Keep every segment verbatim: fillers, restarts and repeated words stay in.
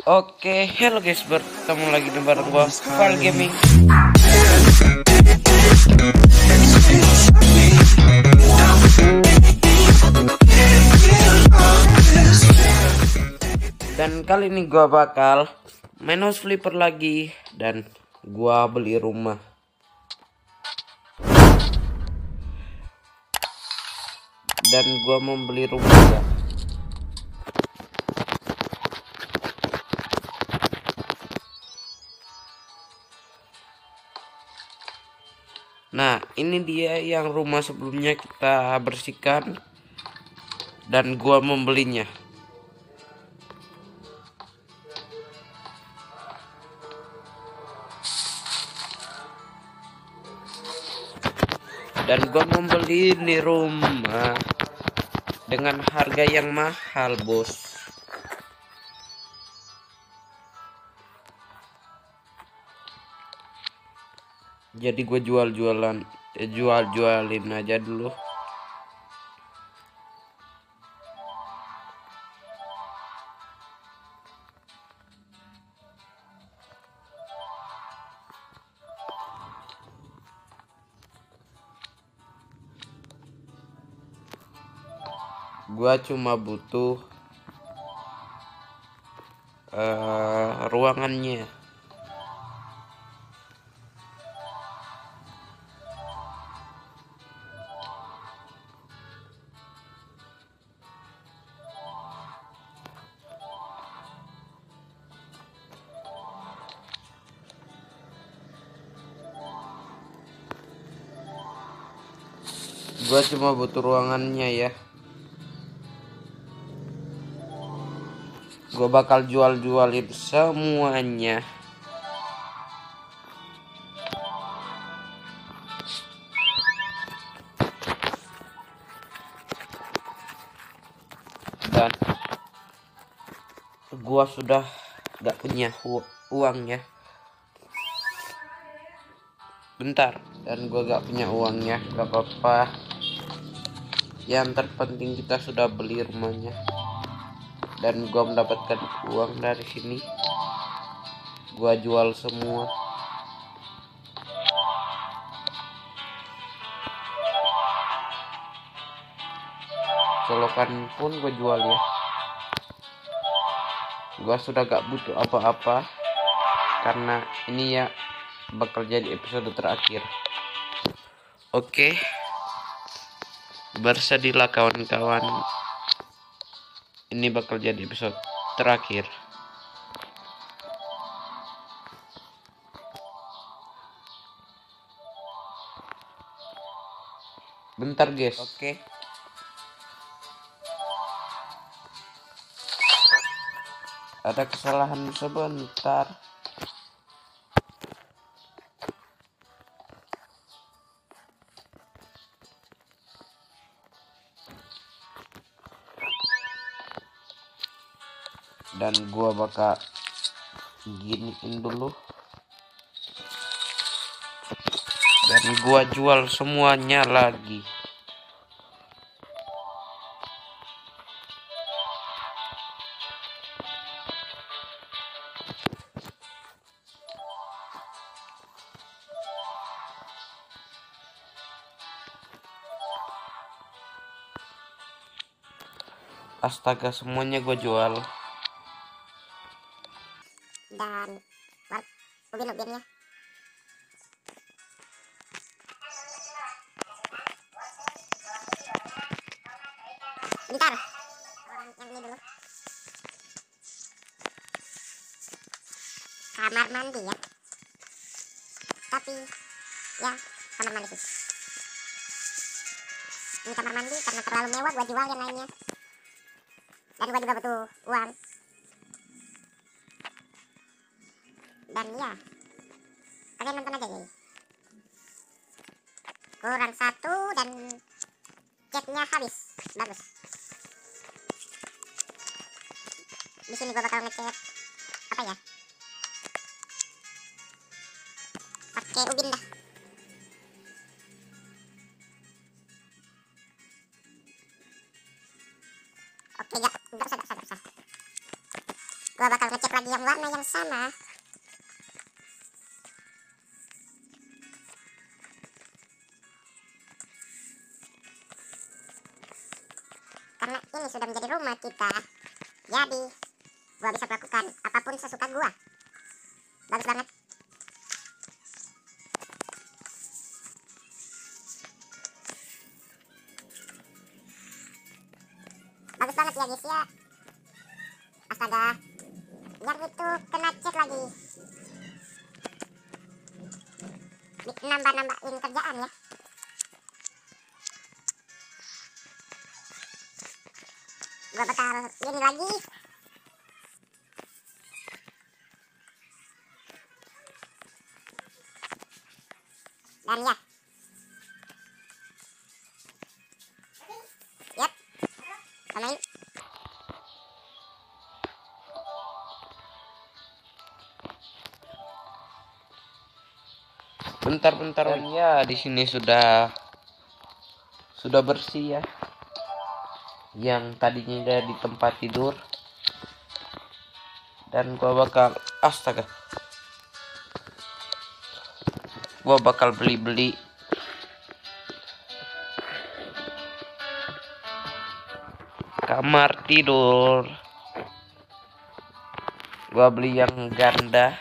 Oke, hello guys, bertemu lagi di bareng gua Val Gaming. Dan kali ini gua bakal main house flipper lagi dan gua beli rumah. Dan gua membeli rumah ya. Nah, ini dia yang rumah sebelumnya kita bersihkan dan gua membelinya. Dan gua membeli di rumah dengan harga yang mahal, bos. Jadi gue jual-jualan, eh, jual-jualin aja dulu. Gua cuma butuh uh, ruangannya. Gua cuma butuh ruangannya ya. Gua bakal jual-jualin semuanya. Dan gua sudah gak punya uang ya. Bentar, dan gua gak punya uangnya, gak apa-apa. Yang terpenting kita sudah beli rumahnya. Dan gua mendapatkan uang dari sini. Gua jual semua. Colokan pun gua jual ya. Gua sudah gak butuh apa-apa karena ini ya bakal jadi episode terakhir. Oke, bersedialah kawan-kawan, ini bakal jadi episode terakhir. Bentar guys. Oke. Ada kesalahan sebentar. Dan gua bakal giniin dulu. Dan gua jual semuanya lagi. Astaga, semuanya gua jual. Dan ubin-ubin ya. Bentar, orang yang ini dulu. Kamar mandi ya. Tapi ya kamar mandi sih. Ini kamar mandi karena terlalu mewah, gua jual yang lainnya. Dan gua juga butuh uang. Dan ya, kalian nonton aja guys. Kurang satu dan catnya habis. Bagus. Di sini gua bakal ngecat apa ya? Pakai ubin dah. Oke, ya, enggak usah, enggak usah, enggak usah. Gua bakal ngecek lagi yang warna yang sama. Karena ini sudah menjadi rumah kita, jadi gua bisa melakukan apapun sesuka gua. Bagus banget. Bagus banget ya guys ya. Astaga, yang itu kena cat lagi. Nambah-nambahin kerjaan ya. Gua bakal ini lagi. Dan ya, yap, pemain. Bentar-bentar ya, di sini sudah sudah bersih ya. Yang tadinya ada di tempat tidur. Dan gua bakal astaga. Gua bakal beli-beli kamar tidur. Gua beli yang ganda.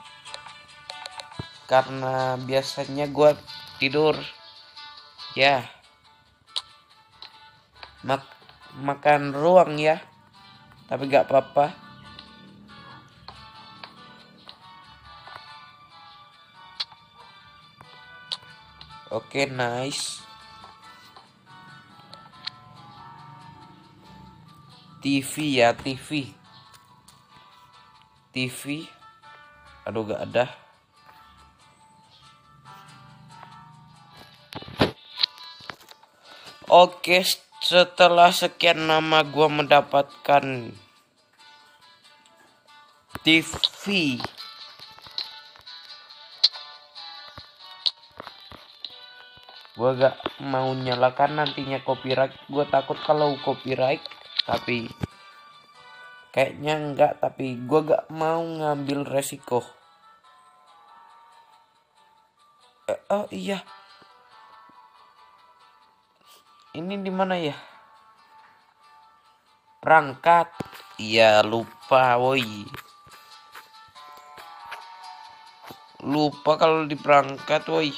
Karena biasanya gua tidur ya mak makan ruang ya, tapi gak apa-apa. Oke, nice. T V ya, T V. T V. Aduh, gak ada. Oke, setelah sekian lama gua mendapatkan T V. Gua gak mau nyalakan nantinya copyright. Gua takut kalau copyright, tapi kayaknya enggak, tapi gua gak mau ngambil resiko. Eh, oh iya. Ini di mana ya? Perangkat. Iya, lupa, woi. Lupa kalau di perangkat, woi.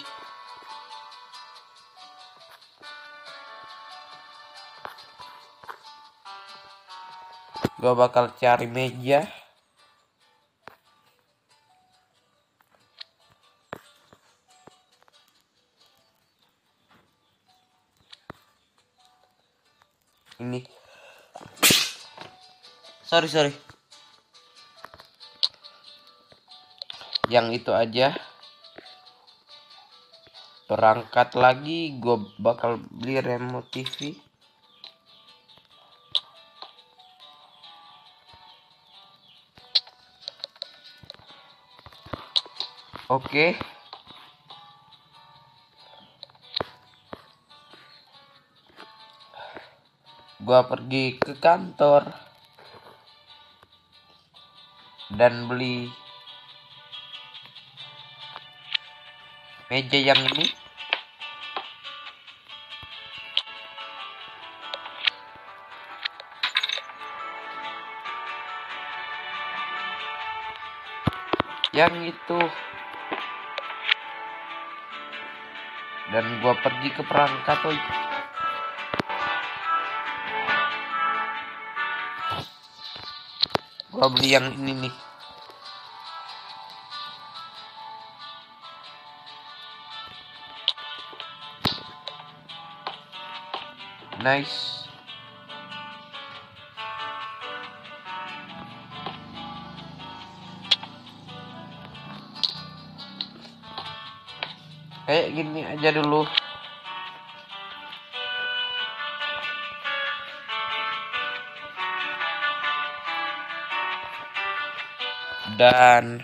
Gua bakal cari meja. Ini. Sorry, sorry. Yang itu aja. Perangkat lagi, gue bakal beli remote T V. Oke. Gua pergi ke kantor dan beli meja yang ini. Yang itu. Dan gua pergi ke perangkat, woy. Gua beli yang ini nih. Nice. Kayak gini aja dulu. Dan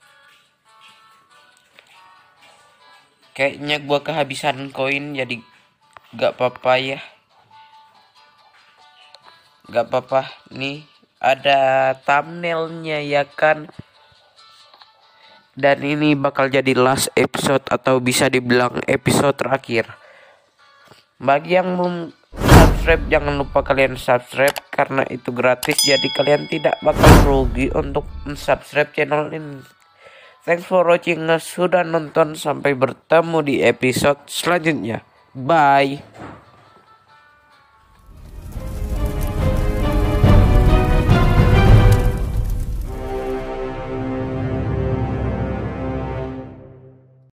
kayaknya gua kehabisan koin, jadi gak apa-apa ya. Gak apa-apa nih, ada thumbnailnya ya kan. Dan ini bakal jadi last episode atau bisa dibilang episode terakhir. Bagi yang belum subscribe, jangan lupa kalian subscribe karena itu gratis, jadi kalian tidak bakal rugi untuk subscribe channel ini. Thanks for watching, sudah nonton, sampai bertemu di episode selanjutnya. Bye.